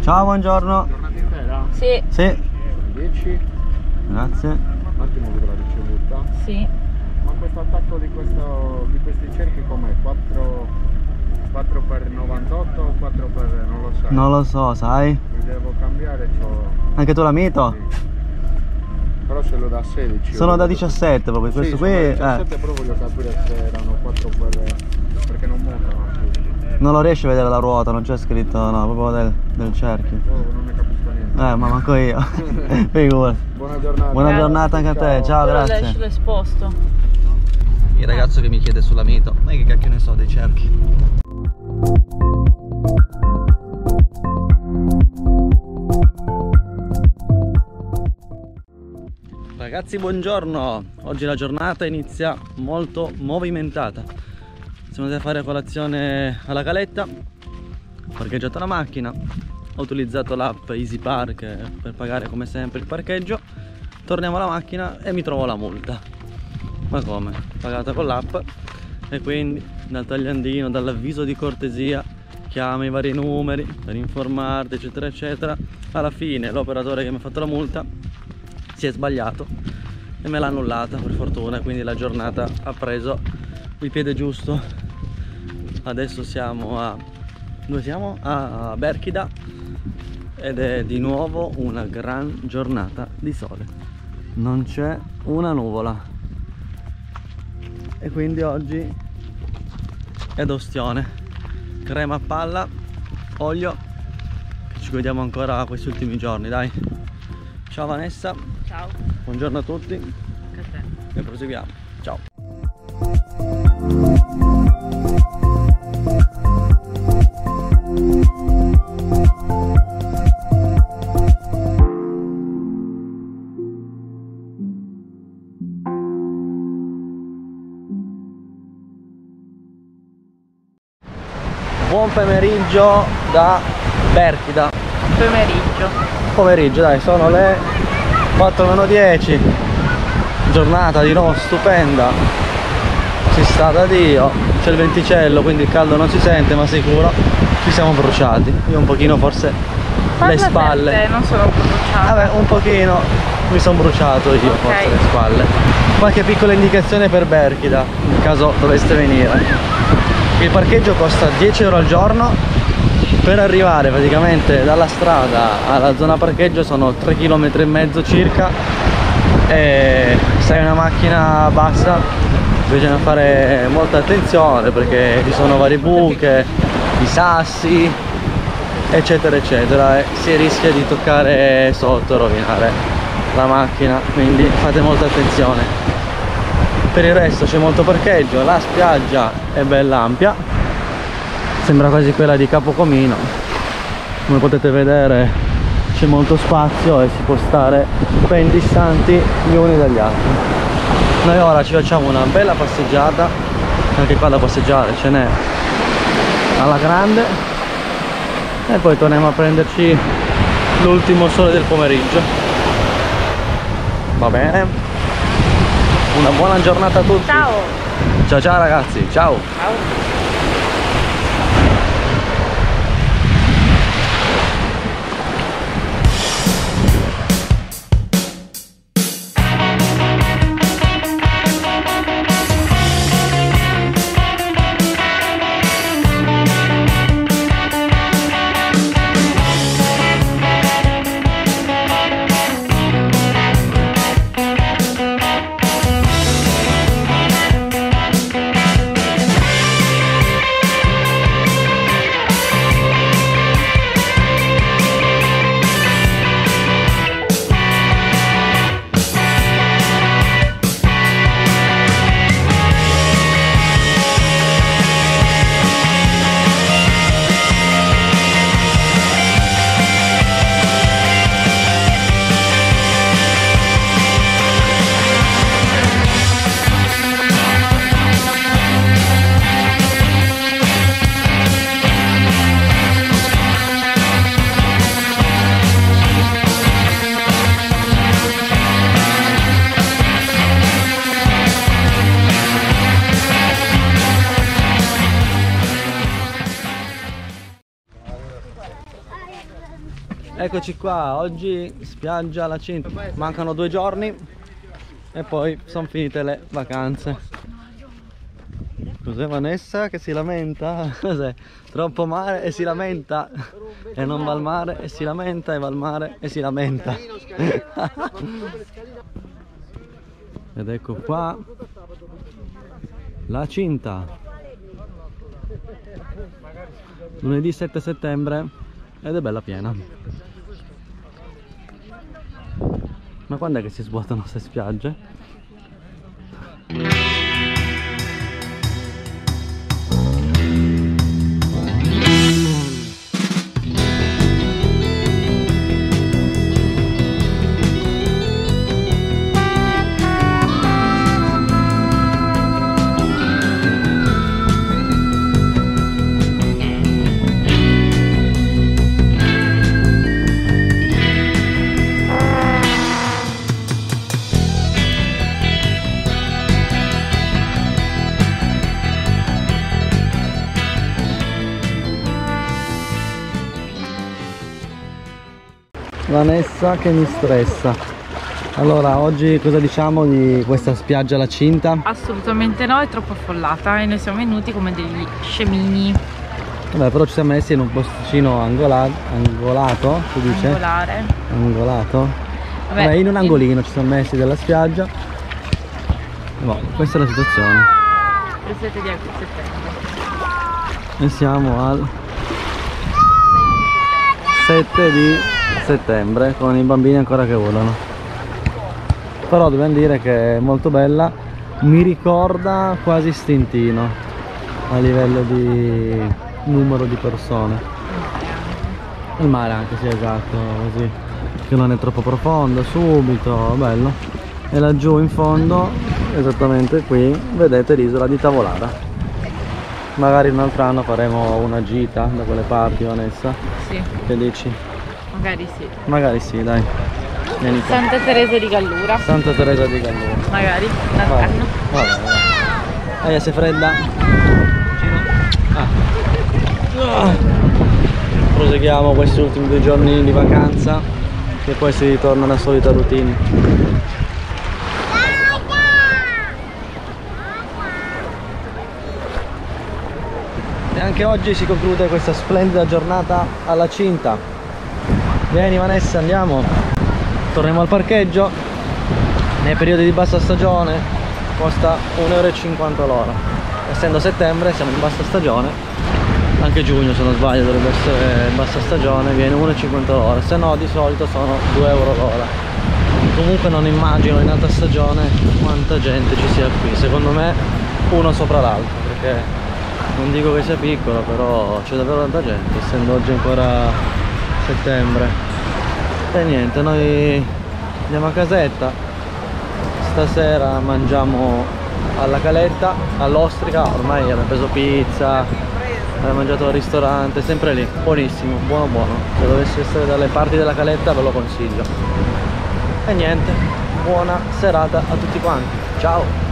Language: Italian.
Ciao, buongiorno. Giornata intera? Sì. Sì. 10. Grazie. Un attimo che l'ho ricevuta. Sì. Ma questo attacco di questi cerchi com'è? 4 per 98 o 4 per... non lo so. Non lo so, sai? Mi devo cambiare, Anche tu la mito? Sì. Però ce l'ho da 16. Sono da 17 proprio, Sì, questo sono qui da 17, però voglio capire se erano 4 per... perché non montano tutti. non lo riesci a vedere la ruota, non c'è scritto, no, proprio del cerchio. Oh, non ne capisco niente. Ma manco io. Figurati. Buona giornata. Buona giornata anche a te, ciao, Però grazie. lei ce l'ho esposto. Il ragazzo che mi chiede sulla mito, ma che cacchio ne so dei cerchi. Ragazzi, buongiorno. Oggi la giornata inizia molto movimentata. Siamo andati a fare colazione alla caletta, ho parcheggiato la macchina, ho utilizzato l'app Easy Park per pagare come sempre il parcheggio. Torniamo alla macchina e mi trovo la multa. Ma come? Pagata con l'app, e quindi dal tagliandino, dall'avviso di cortesia, chiama i vari numeri per informarti, eccetera eccetera. Alla fine l'operatore che mi ha fatto la multa si è sbagliato e me l'ha annullata, per fortuna, quindi la giornata ha preso il piede giusto. Adesso siamo a... dove siamo? A Berchida, ed è di nuovo una gran giornata di sole, non c'è una nuvola e quindi oggi è d'ostione, crema a palla, olio, che ci vediamo ancora questi ultimi giorni, dai. Ciao Vanessa. Ciao. Buongiorno a tutti. Anche a te. E proseguiamo. Ciao. Buon pomeriggio da Berchida. Pomeriggio, dai, sono le 4:10. Giornata di nuovo stupenda, si sta da Dio, c'è il venticello, quindi il caldo non si sente, ma sicuro ci siamo bruciati. Io un pochino forse le spalle. Per te, non sono bruciata. Vabbè, un pochino mi sono bruciato io, Ok. forse le spalle. Qualche piccola indicazione per Berchida, in caso doveste venire. Il parcheggio costa 10 euro al giorno. Per arrivare praticamente dalla strada alla zona parcheggio sono 3,5 km circa, e se hai una macchina bassa bisogna fare molta attenzione perché ci sono varie buche, i sassi, eccetera eccetera, e si rischia di toccare sotto e rovinare la macchina, quindi fate molta attenzione. Per il resto c'è molto parcheggio, la spiaggia è bella ampia, sembra quasi quella di Capocomino, come potete vedere c'è molto spazio e si può stare ben distanti gli uni dagli altri. Noi ora ci facciamo una bella passeggiata, anche qua da passeggiare ce n'è alla grande, e poi torniamo a prenderci l'ultimo sole del pomeriggio. Va bene? Una buona giornata a tutti. Ciao. Ciao ciao ragazzi, ciao. Ciao. Eccoci qua, oggi spiaggia alla Cinta. Mancano 2 giorni e poi sono finite le vacanze. Cos'è Vanessa che si lamenta? Cos'è? Troppo mare e si lamenta. E non va al mare e si lamenta, e va al mare e si lamenta. Ed ecco qua la Cinta. Lunedì 7 settembre ed è bella piena. Ma quando è che si svuotano queste spiagge? Vanessa che mi stressa. Allora, oggi cosa diciamo di questa spiaggia alla Cinta? Assolutamente no, è troppo affollata e noi siamo venuti come degli scemini. Vabbè, però ci siamo messi in un posticino angolato, si dice? Angolare. Angolato. Vabbè, in un angolino ci siamo messi della spiaggia. Boh, questa è la situazione. Il 7 di settembre. E siamo al 7 di settembre con i bambini ancora che volano. Però dobbiamo dire che è molto bella, mi ricorda quasi Stintino a livello di numero di persone. Il mare anche, sì, esatto, così che non è troppo profondo, subito, bello. E laggiù in fondo, esattamente qui, vedete l'isola di Tavolada. Magari un altro anno faremo una gita da quelle parti, Vanessa. Sì. Che dici? Magari sì. Magari sì, dai. Vieni qua. Santa Teresa di Gallura. Santa Teresa di Gallura. Magari, un altro Vai. anno. Vai, sei fredda? Proseguiamo questi ultimi 2 giorni di vacanza e poi si ritorna alla solita routine. E anche oggi si conclude questa splendida giornata alla Cinta. Vieni Vanessa, andiamo. Torniamo al parcheggio. Nei periodi di bassa stagione costa 1,50 € l'ora. Essendo settembre siamo in bassa stagione, anche giugno se non sbaglio dovrebbe essere bassa stagione, viene 1,50 €, se no di solito sono 2 € l'ora. Comunque non immagino in alta stagione quanta gente ci sia qui, secondo me uno sopra l'altro, perché non dico che sia piccolo, però c'è davvero tanta gente, essendo oggi ancora settembre. E niente, noi andiamo a casetta, stasera mangiamo alla Caletta, all'Ostrica, ormai abbiamo preso pizza, abbiamo mangiato al ristorante, sempre lì, buonissimo, buono buono. Se dovessi essere dalle parti della Caletta ve lo consiglio. E niente, buona serata a tutti quanti, ciao!